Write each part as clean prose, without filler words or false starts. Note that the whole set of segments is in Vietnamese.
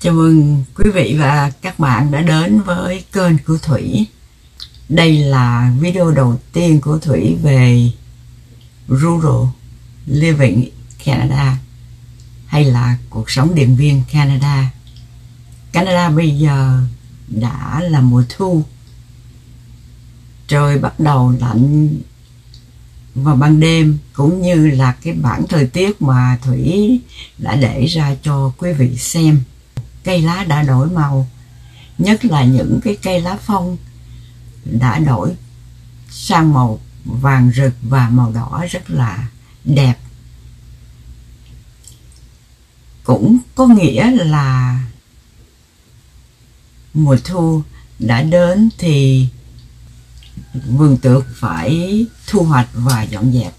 Chào mừng quý vị và các bạn đã đến với kênh của Thủy. Đây là video đầu tiên của Thủy về Rural Living Canada, hay là cuộc sống điện viên Canada. Canada bây giờ đã là mùa thu, trời bắt đầu lạnh vào ban đêm, cũng như là cái bảng thời tiết mà Thủy đã để ra cho quý vị xem. Cây lá đã đổi màu, nhất là những cái cây lá phong đã đổi sang màu vàng rực và màu đỏ rất là đẹp. Cũng có nghĩa là mùa thu đã đến thì vườn tược phải thu hoạch và dọn dẹp.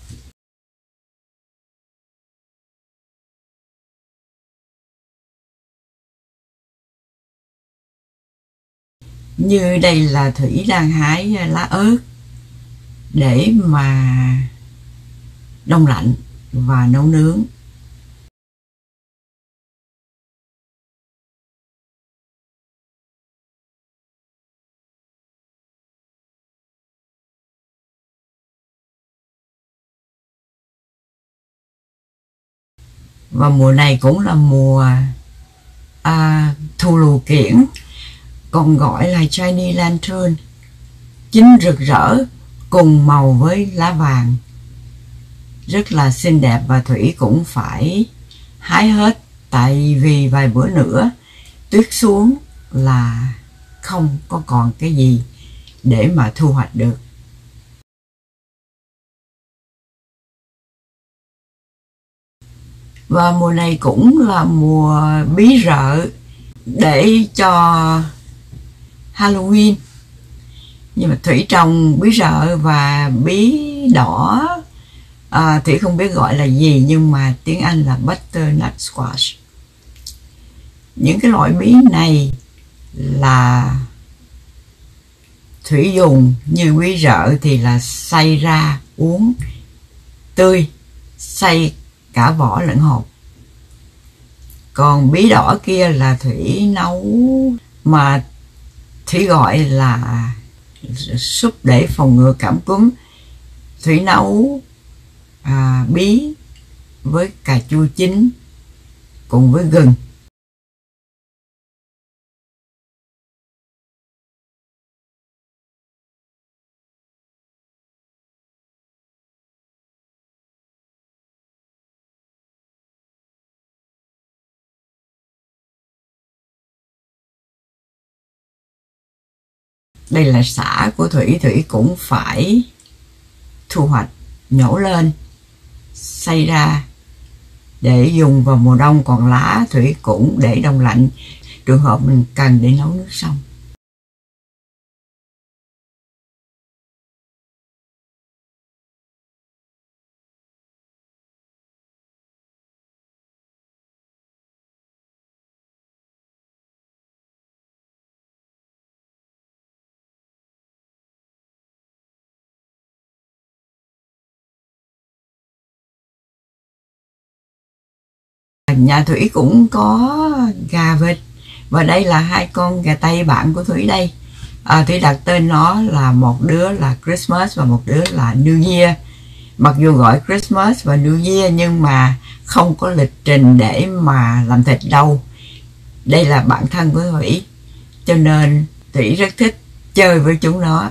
Như đây là Thủy đang hái lá ớt để mà đông lạnh và nấu nướng. Và mùa này cũng là mùa thu lù kiển, còn gọi là Chinese lantern, chín rực rỡ cùng màu với lá vàng, rất là xinh đẹp. Và Thủy cũng phải hái hết, tại vì vài bữa nữa tuyết xuống là không có còn cái gì để mà thu hoạch được. Và mùa này cũng là mùa bí rợ để cho Halloween. Nhưng mà Thủy trồng bí rợ và bí đỏ, Thủy không biết gọi là gì, nhưng mà tiếng Anh là butternut squash. Những cái loại bí này là Thủy dùng như bí rợ thì là xay ra uống tươi, xay cả vỏ lẫn hột. Còn bí đỏ kia là Thủy nấu, mà Thủy gọi là súp để phòng ngừa cảm cúm. Thủy nấu bí với cà chua chín cùng với gừng. Đây là sả của Thủy. Thủy cũng phải thu hoạch, nhổ lên, xay ra để dùng vào mùa đông. Còn lá Thủy cũng để đông lạnh, trường hợp mình cần để nấu nước xong. Nhà Thủy cũng có gà vịt, và đây là hai con gà tây bạn của Thủy đây. Thủy đặt tên nó là, một đứa là Christmas và một đứa là New Year. Mặc dù gọi Christmas và New Year nhưng mà không có lịch trình để mà làm thịt đâu. Đây là bạn thân của Thủy, cho nên Thủy rất thích chơi với chúng nó.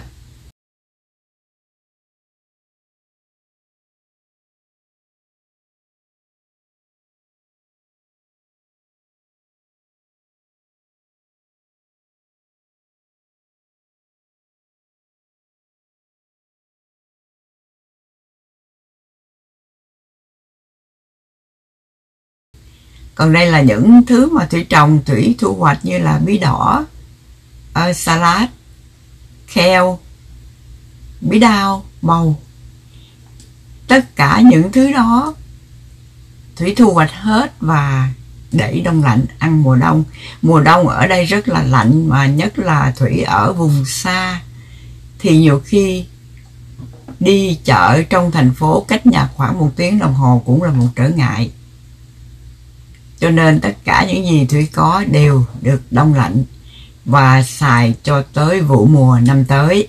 Còn đây là những thứ mà Thủy trồng, Thủy thu hoạch, như là bí đỏ, salad, kale, bí đao, màu. Tất cả những thứ đó Thủy thu hoạch hết và để đông lạnh ăn mùa đông. Mùa đông ở đây rất là lạnh, mà nhất là Thủy ở vùng xa thì nhiều khi đi chợ trong thành phố cách nhà khoảng 1 tiếng đồng hồ cũng là một trở ngại. Cho nên tất cả những gì Thủy có đều được đông lạnh và xài cho tới vụ mùa năm tới.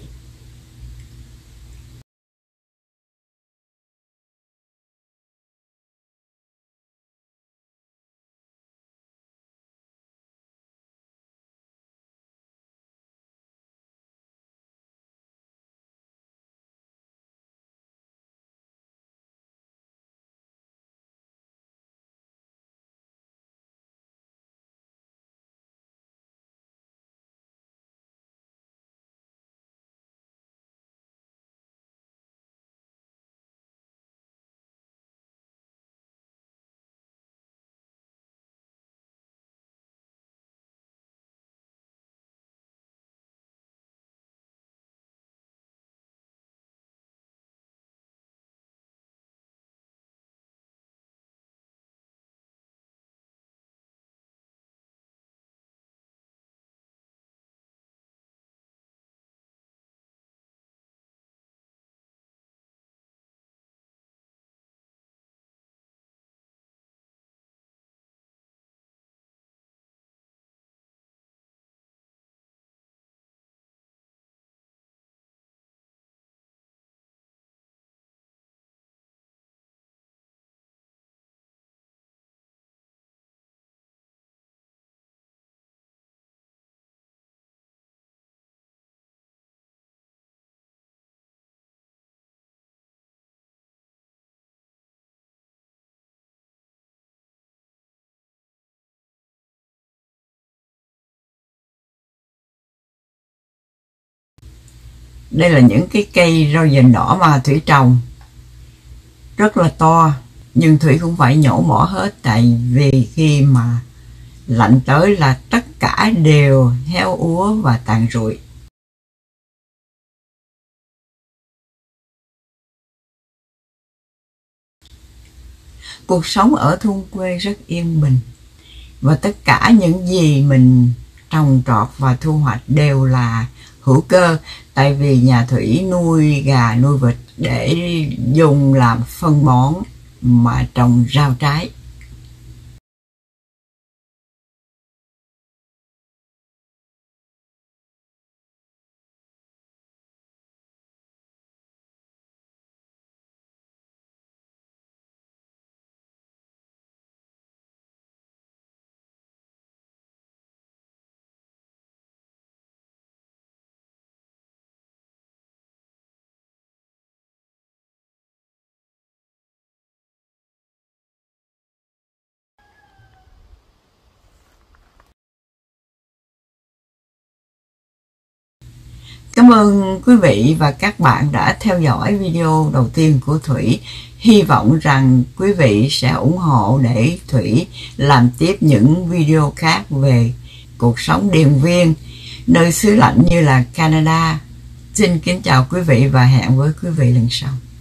Đây là những cái cây rau dền đỏ mà Thủy trồng rất là to, nhưng Thủy cũng phải nhổ bỏ hết, tại vì khi mà lạnh tới là tất cả đều héo úa và tàn rụi. Cuộc sống ở thôn quê rất yên bình, và tất cả những gì mình trồng trọt và thu hoạch đều là hữu cơ, tại vì nhà Thủy nuôi gà nuôi vịt để dùng làm phân bón mà trồng rau trái. Cảm ơn quý vị và các bạn đã theo dõi video đầu tiên của Thủy. Hy vọng rằng quý vị sẽ ủng hộ để Thủy làm tiếp những video khác về cuộc sống điền viên, nơi xứ lạnh như là Canada. Xin kính chào quý vị và hẹn với quý vị lần sau.